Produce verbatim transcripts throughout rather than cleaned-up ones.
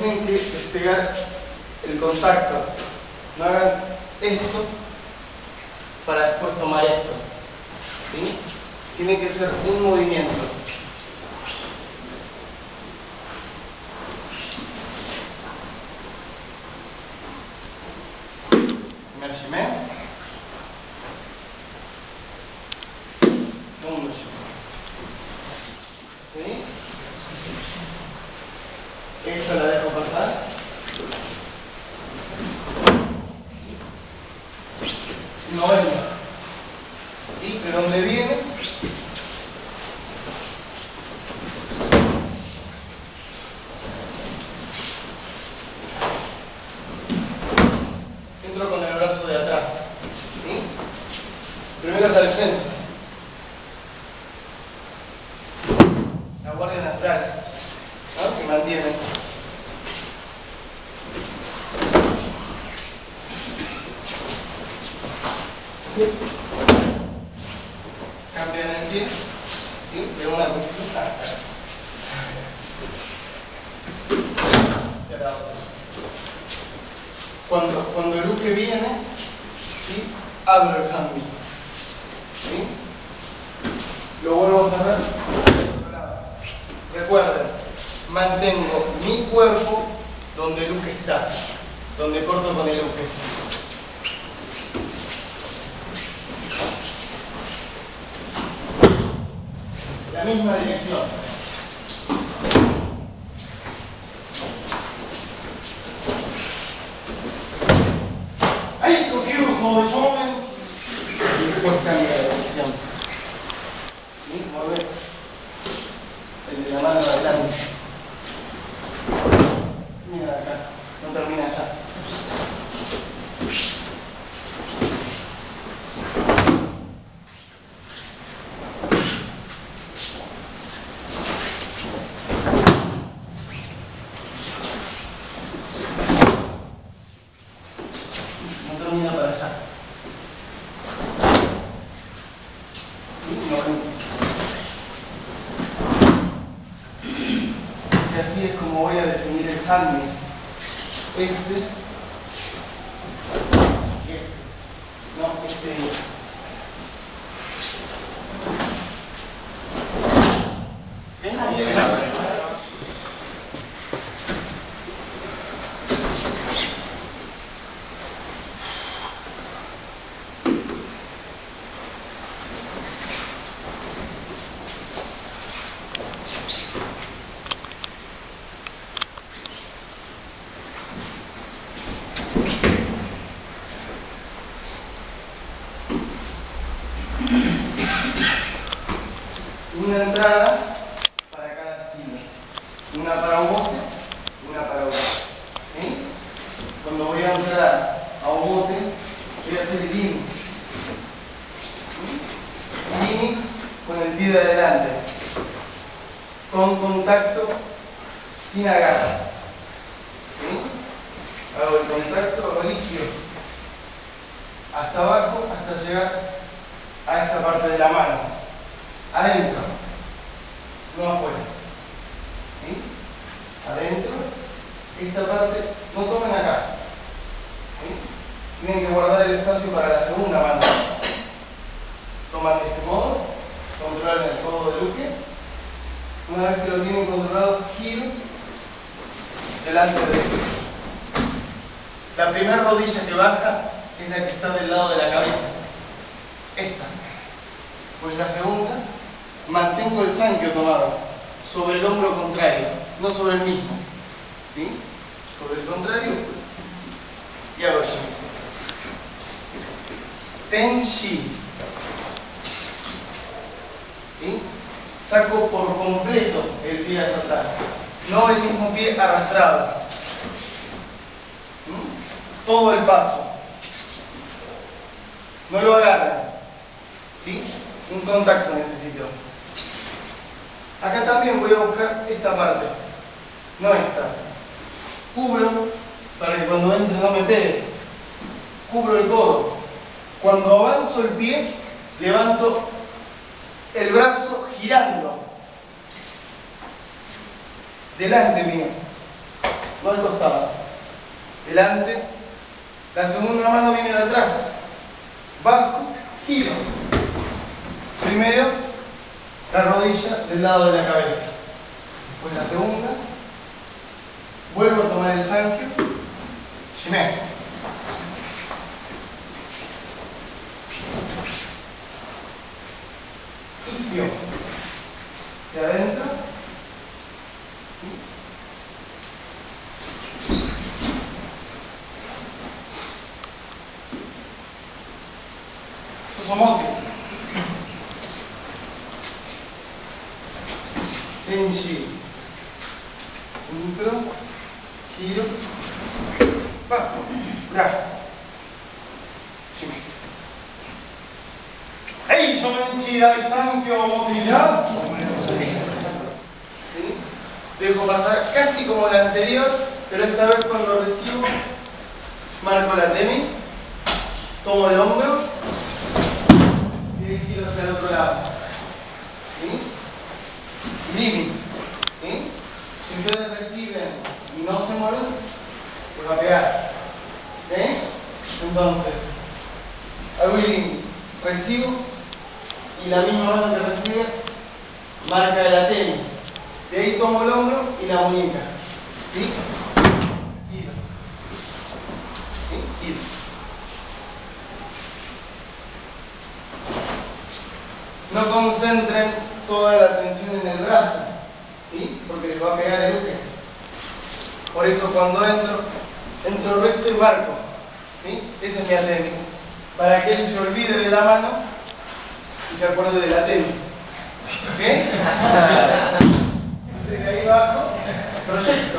tienen que despegar el contacto. No hagan esto para después tomar esto. ¿Sí? Tiene que ser un movimiento. Emergiment. Segundo shot. ¿Sí? Esta la dejo pasar. noventa. ¿Sí? ¿De dónde viene? Entro con el brazo de atrás. ¿Sí? Primero la defensa. La guardia natural, ¿no? Que mantiene. Cambian el pie, ¿sí? De una posición hacia la otra. Cuando, cuando el uke viene, ¿sí? Abro el hanmi, ¿sí? Lo vuelvo a cerrar. Recuerden, mantengo mi cuerpo donde el uke está, donde corto con el uke. La misma dirección. ¡Ay, contigo, joven! Y después cambia de dirección. ¿Sí? Mueve el de la mano adelante. Mira acá, no termina allá. Y así es como voy a definir el hanmi. Este, este, no, este. Una entrada para cada esquina, una para un bote, una para otro. ¿Sí? Cuando voy a entrar a un bote, voy a hacer lini. Lini con el pie de adelante, con contacto sin agarre. ¿Sí? Hago el contacto líquido hasta abajo, hasta llegar a esta parte de la mano. Adentro, no afuera. ¿Sí? Adentro, esta parte, no tomen acá. ¿Sí? Tienen que guardar el espacio para la segunda mano. Toman de este modo, controlan el codo del uke. Una vez que lo tienen controlado, giro delante de ellos. La primera rodilla que baja es la que está del lado de la cabeza. Esta. Pues la segunda, mantengo el sankyo tomado sobre el hombro contrario, no sobre el mismo. ¿Sí? Sobre el contrario y hago así. Tenshi. ¿Sí? Saco por completo el pie hacia atrás, no el mismo pie arrastrado. ¿Mm? Todo el paso. No lo agarran. ¿Sí? Un contacto necesito. Acá también voy a buscar esta parte, no esta. Cubro para que cuando entre no me pegue. Cubro el codo. Cuando avanzo el pie, levanto el brazo girando delante mío. no al costado. Delante. La segunda mano viene de atrás. Bajo, giro. Primero, la rodilla del lado de la cabeza. Después la segunda. Vuelvo a tomar el sankyo. Shime. Ikyo. Hacia adentro. Sosomote. Tenshi. Intro. Giro. Bajo. Bra. Shime. ¡Hey! Shomenchi dai sankyo motilidad. ¿Sí? Dejo pasar casi como la anterior, pero esta vez cuando recibo, marco la temi, tomo el hombro y giro hacia el otro lado. ¿Sí? Living. ¿Sí? Si ustedes reciben y no se mueven, les va a pegar. ¿Ves? Entonces, hago living, recibo y la misma mano que recibe marca la temi. De ahí tomo el hombro y la muñeca. ¿Sí? Giro. ¿Sí? Giro. No concentren toda la atención en el brazo, ¿sí? Porque les va a pegar el uke. Por eso cuando entro, entro recto y marco, ¿sí? Esa es mi atemi. Para que él se olvide de la mano y se acuerde de la atemi. ¿Ok? Desde ahí abajo, proyecto.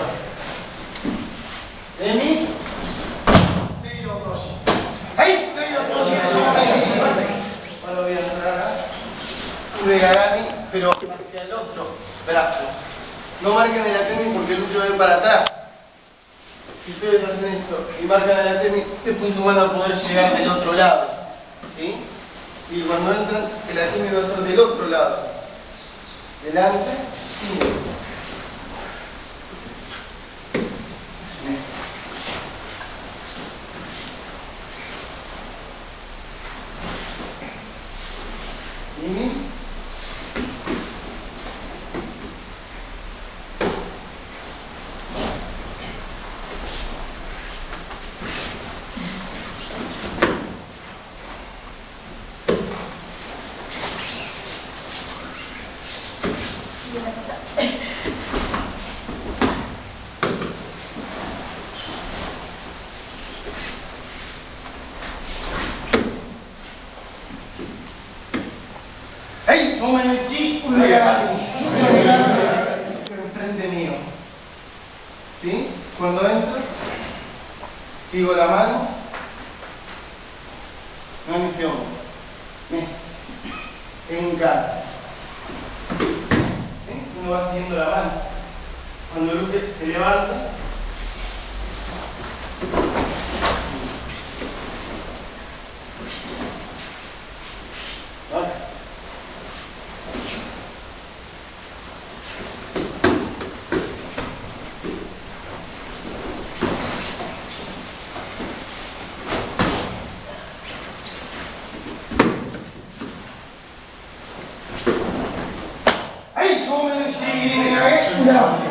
De mí, seguido toshi. ¡Ay! Seguido toshi. Ahora voy a hacer acá. De Garani, pero hacia el otro brazo. No marquen el atemi porque el glúteo va a ir para atrás. Si ustedes hacen esto y marcan el atemi, después no van a poder llegar del otro lado. ¿Sí? Y cuando entran, el atemi va a ser del otro lado. Delante, y Ini. ¡Hey! Tomen el chi de enfrente mío. ¿Sí? Cuando entro, sigo la mano. No en este hombro. En cara. ¿Sí? Uno va siguiendo la mano. Cuando el uke se levanta, ahora. ¡Ay! ¡Somen el chi!